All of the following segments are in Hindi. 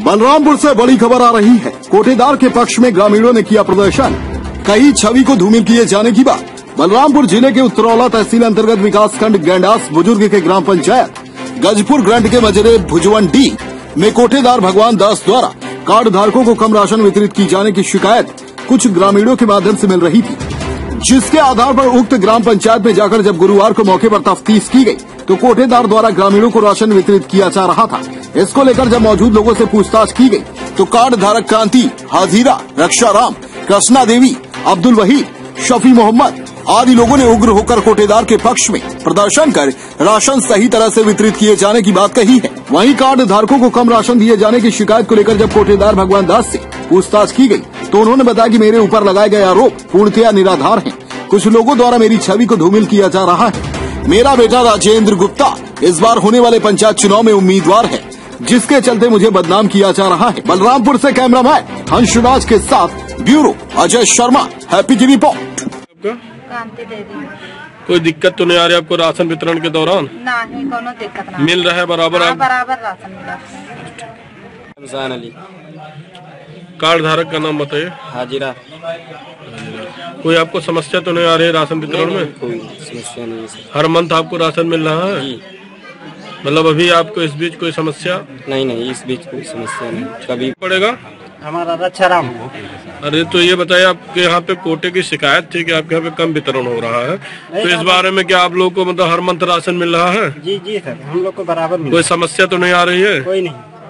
बलरामपुर से बड़ी खबर आ रही है। कोटेदार के पक्ष में ग्रामीणों ने किया प्रदर्शन, कई छवि को धूमिल किए जाने की बात। बलरामपुर जिले के उत्तरौला तहसील अंतर्गत विकासखंड गैंडास बुजुर्ग के ग्राम पंचायत गजपुर ग्रंट के मजरे भुजवंडी में कोटेदार भगवान दास द्वारा कार्ड धारकों को कम राशन वितरित की जाने की शिकायत कुछ ग्रामीणों के माध्यम से मिल रही थी, जिसके आधार पर उक्त ग्राम पंचायत में जाकर जब गुरुवार को मौके पर तफ्तीश की गई तो कोटेदार द्वारा ग्रामीणों को राशन वितरित किया जा रहा था। इसको लेकर जब मौजूद लोगों से पूछताछ की गई तो कार्ड धारक क्रांति, हाजीरा, रक्षाराम, कृष्णा देवी, अब्दुल वहीद, शफी मोहम्मद आदि लोगों ने उग्र होकर कोटेदार के पक्ष में प्रदर्शन कर राशन सही तरह से वितरित किए जाने की बात कही है। वहीं कार्ड धारकों को कम राशन दिए जाने की शिकायत को लेकर जब कोटेदार भगवान दास से पूछताछ की गई तो उन्होंने बताया कि मेरे ऊपर लगाए गए आरोप पूर्णतया निराधार हैं। कुछ लोगों द्वारा मेरी छवि को धूमिल किया जा रहा है। मेरा बेटा राजेंद्र गुप्ता इस बार होने वाले पंचायत चुनाव में उम्मीदवार है, जिसके चलते मुझे बदनाम किया जा रहा है। बलरामपुर से कैमरामैन हंसराज के साथ ब्यूरो अजय शर्मा, हैप्पी की रिपोर्ट। कांति देवी। कोई दिक्कत तो नहीं आ रही आपको राशन वितरण के दौरान? नहीं, कोनो दिक्कत नहीं। मिल रहा है बराबर? हाँ, बराबर राशन मिल रहा है। कार्ड धारक का नाम बताइए। हाजिरा। कोई आपको समस्या तो नहीं आ रही है राशन वितरण में? कोई समस्या नहीं है सर। हर मंथ आपको राशन मिल रहा है? मतलब अभी आपको इस बीच कोई समस्या? नहीं, इस बीच कोई समस्या नहीं। कभी पड़ेगा हमारा रक्षाराम। अरे तो ये बताइए, आपके यहाँ पे कोटे की शिकायत थी कि आपके यहाँ पे कम वितरण हो रहा है, तो इस बारे में क्या आप लोग को मतलब हर मंथ राशन मिल रहा है? जी सर, हम लोग को बराबर मिल। कोई समस्या तो नहीं आ रही है? कोई नहीं।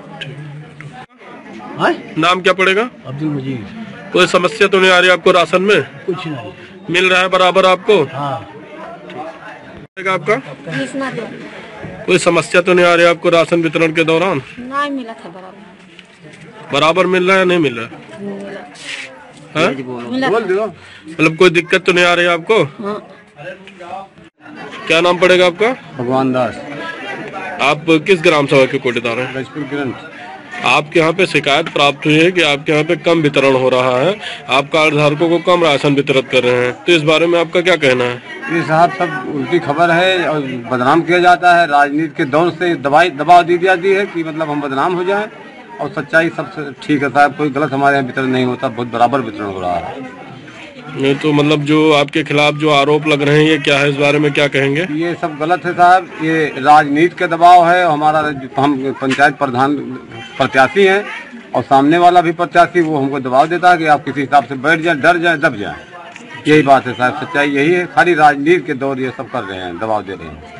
नाम क्या पड़ेगा? अब्दुल मजीद। कोई समस्या तो नहीं आ रही आपको राशन में? कुछ नहीं, मिल रहा है बराबर आपको? हाँ। आपका कोई समस्या तो नहीं आ रही आपको राशन वितरण के दौरान? नहीं मिला था बराबर। बराबर मिल रहा है या नहीं मिल रहा है? मतलब कोई दिक्कत तो नहीं आ रही है आपको? हाँ। क्या नाम पड़ेगा आपका? भगवान दास। आप किस ग्राम सभा के कोटेदार हैं? गजपुर ग्रंट। आपके यहाँ पे शिकायत प्राप्त हुई है कि आपके यहाँ पे कम वितरण हो रहा है, आप कार्ड धारकों को कम राशन वितरित कर रहे हैं, तो इस बारे में आपका क्या कहना है? ये साहब सब उल्टी खबर है और बदनाम किया जाता है। राजनीति के दौर से दबाव दी जाती है कि मतलब हम बदनाम हो जाएं, और सच्चाई सबसे ठीक है साहब, कोई गलत हमारे यहाँ वितरण नहीं होता, बहुत बराबर वितरण हो रहा है। नहीं तो मतलब जो आपके खिलाफ जो आरोप लग रहे हैं ये क्या है, इस बारे में क्या कहेंगे? ये सब गलत है साहब, ये राजनीति का दबाव है। हमारा हम पंचायत प्रधान प्रत्याशी हैं और सामने वाला भी प्रत्याशी, वो हमको दबाव देता है कि आप किसी हिसाब से बैठ जाए, डर जाए, दब जाए। यही बात है साहब, सच्चाई यही है। खाली राजनीति के दौर ये सब कर रहे हैं, दबाव दे रहे हैं।